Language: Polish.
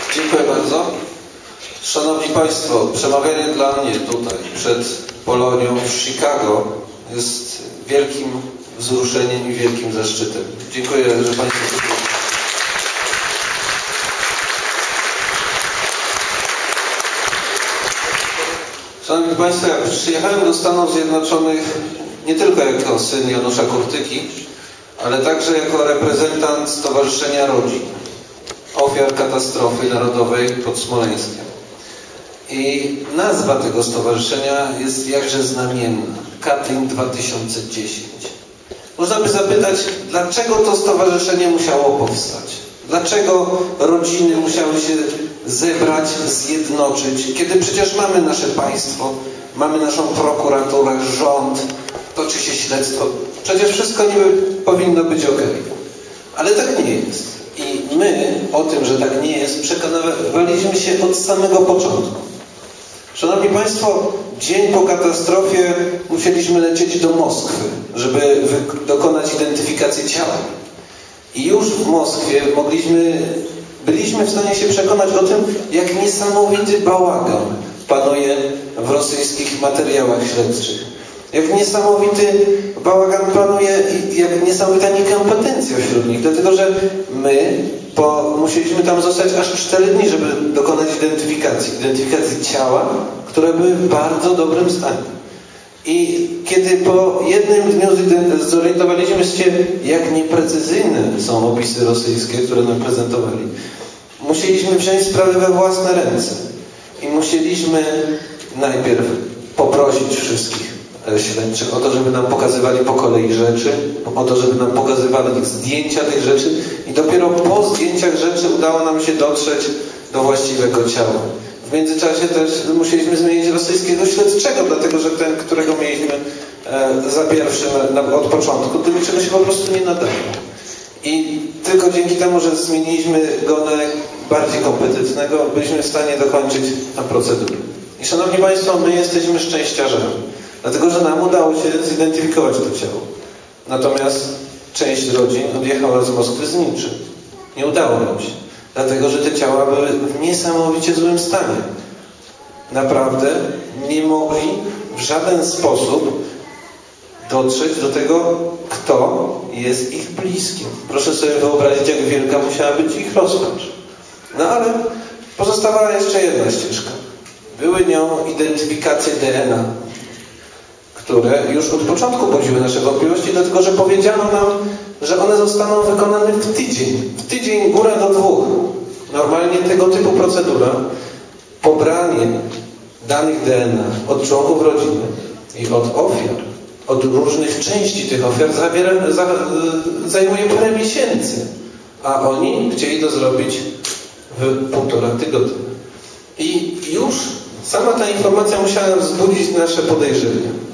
Dziękuję bardzo. Szanowni Państwo, przemawianie dla mnie tutaj przed Polonią w Chicago jest wielkim wzruszeniem i wielkim zaszczytem. Dziękuję, że Państwo są tu. Szanowni Państwo, jak przyjechałem do Stanów Zjednoczonych nie tylko jako syn Janusza Kurtyki, ale także jako reprezentant Stowarzyszenia Rodzin Ofiar Katastrofy Narodowej pod Smoleńskiem. I nazwa tego stowarzyszenia jest jakże znamienna. Katyń 2010. Można by zapytać, dlaczego to stowarzyszenie musiało powstać? Dlaczego rodziny musiały się zebrać, zjednoczyć, kiedy przecież mamy nasze państwo, mamy naszą prokuraturę, rząd, toczy się śledztwo. Przecież wszystko niby powinno być ok. Ale tak nie jest. I my o tym, że tak nie jest, przekonywaliśmy się od samego początku. Szanowni Państwo, dzień po katastrofie musieliśmy lecieć do Moskwy, żeby dokonać identyfikacji ciała. I już w Moskwie byliśmy w stanie się przekonać o tym, jak niesamowity bałagan panuje w rosyjskich materiałach śledczych. Jak niesamowity bałagan panuje i jak niesamowita niekompetencja wśród nich. Dlatego, że my musieliśmy tam zostać aż 4 dni, żeby dokonać identyfikacji ciała, które były w bardzo dobrym stanie. I kiedy po jednym dniu zorientowaliśmy się, jak nieprecyzyjne są opisy rosyjskie, które nam prezentowali, musieliśmy wziąć sprawę we własne ręce. I musieliśmy najpierw poprosić wszystkich śledczych o to, żeby nam pokazywali po kolei rzeczy, o to, żeby nam pokazywali zdjęcia tych rzeczy i dopiero po zdjęciach rzeczy udało nam się dotrzeć do właściwego ciała. W międzyczasie też musieliśmy zmienić rosyjskiego śledczego, dlatego że ten, którego mieliśmy za pierwszym od początku, do niczego się po prostu nie nadawał. I tylko dzięki temu, że zmieniliśmy go na bardziej kompetentnego, byliśmy w stanie dokończyć tę procedurę. I szanowni Państwo, my jesteśmy szczęściarzami, dlatego że nam udało się zidentyfikować to ciało. Natomiast część rodzin odjechała z Moskwy z niczym. Nie udało nam się. Dlatego, że te ciała były w niesamowicie złym stanie. Naprawdę nie mogli w żaden sposób dotrzeć do tego, kto jest ich bliskim. Proszę sobie wyobrazić, jak wielka musiała być ich rozpacz. No ale pozostawała jeszcze jedna ścieżka. Były nią identyfikacje DNA, które już od początku budziły nasze wątpliwości, dlatego że powiedziano nam, że one zostaną wykonane w tydzień. W tydzień, góra do 2. Normalnie tego typu procedura, pobranie danych DNA od członków rodziny i od ofiar, od różnych części tych ofiar zajmuje parę miesięcy, a oni chcieli to zrobić w 1,5 tygodnia. I już sama ta informacja musiała wzbudzić nasze podejrzenia.